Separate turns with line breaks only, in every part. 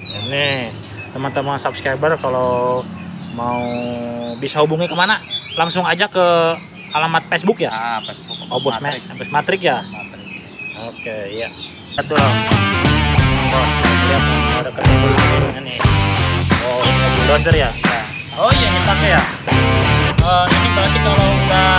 Ini teman-teman subscriber kalau mau bisa hubungi kemana? Langsung aja ke alamat Facebook ya?
Facebook.
Obos Matrik ya?
Matrik.
Oke, ya. Betul. Bos, lihat ada kesimpulannya nih. Oh, ini bulldozer ya?
Ya.
Oh iya, ini pakai ya? Ini berarti kalau udah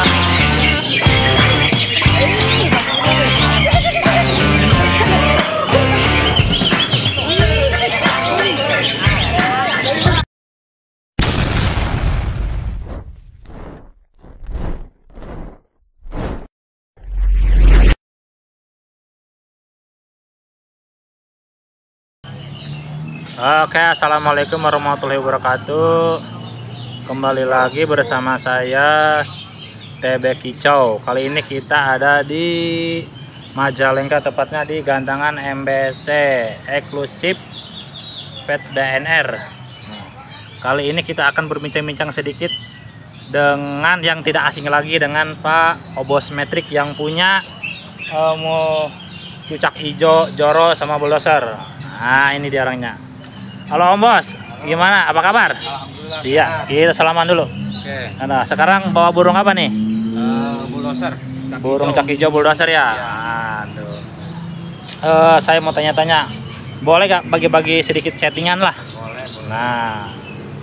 Oke, assalamualaikum warahmatullahi wabarakatuh. Kembali lagi bersama saya TB Kicau. Kali ini kita ada di Majalengka, tepatnya di Gantangan MBC Eksklusif Pet DNR. Kali ini kita akan berbincang-bincang sedikit dengan yang tidak asing lagi dengan Pak Obos Matrik yang punya cucak hijau, joro sama bulldozer. Nah, ini dia orangnya. Halo Om Bos, gimana? Apa kabar?
Alhamdulillah.
Iya, kita salaman dulu.
Oke.
Nah, sekarang bawa burung apa nih?
Bulldozer.
Burung cak hijau bulldozer ya? Aduh. Saya mau tanya-tanya, boleh gak bagi-bagi sedikit settingan lah?
Boleh.
Nah,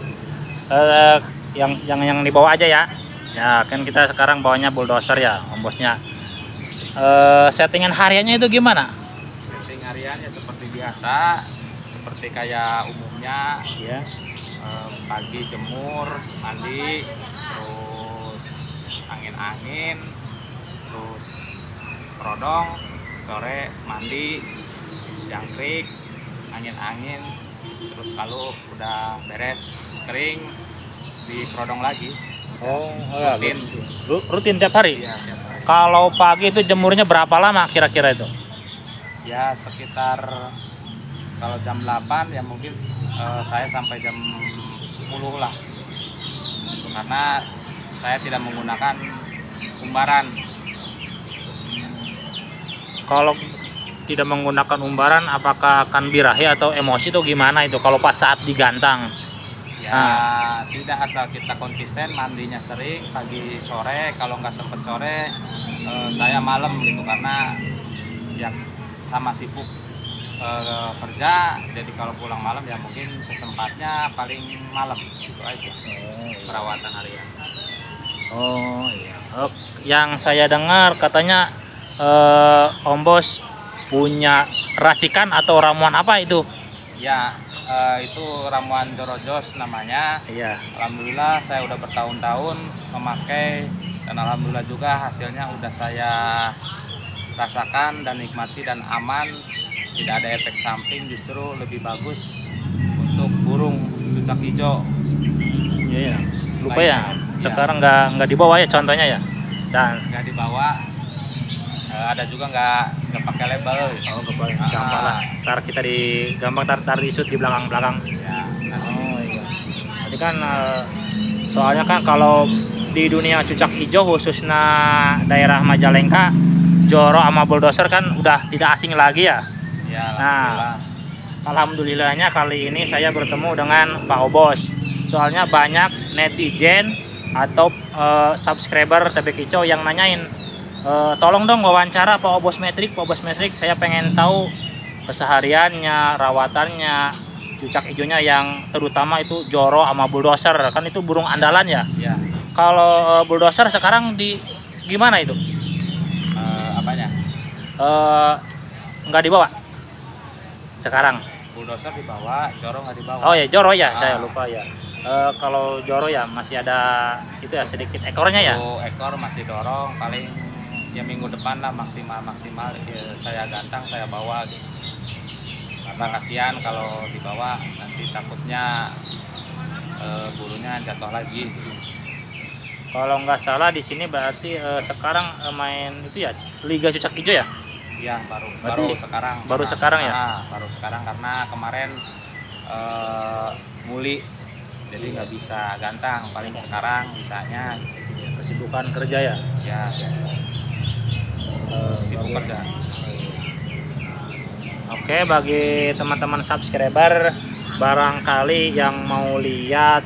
yang dibawa aja ya. Ya, kan kita sekarang bawanya bulldozer ya, Om Bosnya. Settingan hariannya itu gimana?
Setting hariannya seperti biasa, seperti kayak umumnya.
Ya.
Pagi jemur, mandi, terus angin-angin, terus perodong, sore mandi, jangkrik, angin-angin, terus kalau udah beres kering diperodong lagi.
Oh, ya,
Rutin.
rutin tiap hari?
Iya, tiap hari.
Kalau pagi itu jemurnya berapa lama kira-kira itu?
Ya sekitar kalau jam 8 ya mungkin saya sampai jam 10 lah, karena saya tidak menggunakan umbaran.
Kalau tidak menggunakan umbaran, apakah akan birahi atau emosi atau gimana itu kalau pas saat digantang?
Ya tidak, asal kita konsisten mandinya sering pagi sore. Kalau nggak sempet sore saya malam gitu, karena ya sama sibuk kerja, jadi kalau pulang malam ya mungkin sesempatnya paling malam gitu aja. Perawatan harian.
Oh iya. Yang saya dengar katanya Om Bos punya racikan atau ramuan apa itu?
Ya itu ramuan Jorojos namanya.
Iya.
Alhamdulillah saya udah bertahun-tahun memakai, dan alhamdulillah juga hasilnya udah saya rasakan dan nikmati dan aman. Tidak ada efek samping, justru lebih bagus untuk burung cucak hijau.
Iya. Lupa ya. Sekarang nggak dibawa ya contohnya ya. Dan
Nggak dibawa, ada juga nggak pakai label.
oh, gampang lah. Ntar kita gampang tar di shoot di belakang.
Ya,
Oh iya. Jadi kan soalnya kan kalau di dunia cucak hijau khususnya daerah Majalengka, joro sama bulldozer kan udah tidak asing lagi ya.
ya
Nah, alhamdulillahnya kali ini saya bertemu dengan Pak Obos. Soalnya banyak netizen atau subscriber TB Kicau yang nanyain, tolong dong wawancara Pak Obos Matrik, Pak Obos Matrik. Saya pengen tahu kesehariannya, rawatannya, cucak hijaunya yang terutama itu joro sama bulldozer. Kan itu burung andalan ya.
Ya.
Kalau bulldozer sekarang gimana itu?
Apanya?
Nggak dibawa sekarang.
Bulldozer dibawa, joro nggak dibawa.
Oh ya, joro ya, saya lupa ya. Kalau joro ya masih ada itu ya sedikit ekornya ya.
1 ekor masih dorong, paling ya minggu depan lah maksimal ya, saya gantang, saya bawa gitu. Karena kasihan kalau dibawa nanti takutnya bulunya jatuh lagi.
Kalau nggak salah di sini berarti sekarang main itu ya Liga Cucak Hijau ya.
Ya baru sekarang.
Baru sekarang ya?
Baru sekarang karena kemarin muli, jadi nggak bisa gantang. Paling sekarang bisanya
Kesibukan kerja ya.
ya sibuk kerja.
Oke, bagi teman-teman subscriber barangkali yang mau lihat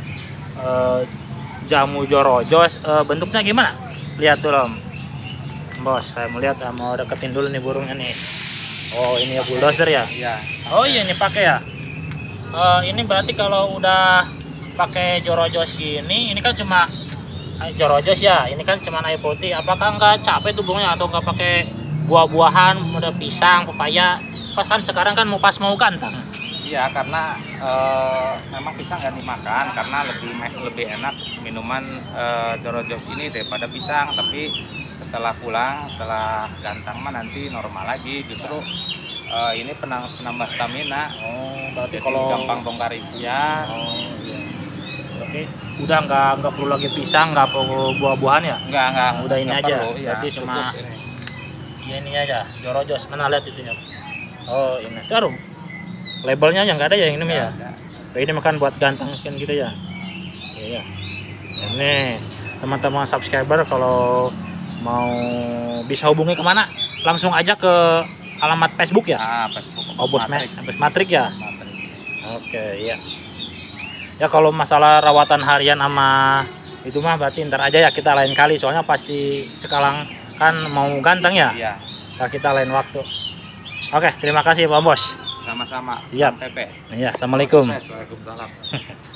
jamu jorojos, bentuknya gimana? Lihat dulu Om. Bos, saya mau lihat, mau deketin dulu nih burungnya nih. Oh, ini ya bulldozer ya?
Iya.
Oh iya, ini pakai ya. Ini berarti kalau udah pakai jorojos gini, ini kan cuma jorojos ya. Ini kan cuma air putih. Apakah nggak capek tuh burungnya atau nggak pakai buah-buahan, udah pisang, pepaya? Pas kan sekarang kan pas mau gantang.
Iya, karena memang pisang nggak dimakan karena lebih enak minuman jorojos ini daripada pisang. Tapi setelah pulang, setelah gantang mah nanti normal lagi. Justru ini penambah stamina.
Oh, berarti
Jadi
kalau
gampang bongkar isian.
oh, iya. Oke, udah nggak perlu lagi pisang, nggak perlu buah-buahan ya?
Enggak,
Udah ini
nggak
aja.
perlu, ya,
Berarti cuma
cukup ini.
ya ini aja, jorojos. Mana lihat itunya? Oh, ini. Taruh. Labelnya yang nggak ada ya yang ini mah ya.
Nggak ada.
Ini makan buat ganteng kan gitu ya. Iya. Ini teman-teman subscriber kalau mau bisa hubungi kemana? Langsung aja ke alamat Facebook ya.
Facebook.
Oh, Bos Matrik ya.
Matrik.
Oke, iya. Ya kalau masalah rawatan harian sama itu mah berarti ntar aja ya, kita lain kali, soalnya pasti sekarang kan mau ganteng ya.
Iya.
Nah, kita lain waktu. Oke, terima kasih Pak Bos.
Sama-sama.
Siap.
PP.
Iya, assalamualaikum.
Waalaikumsalam.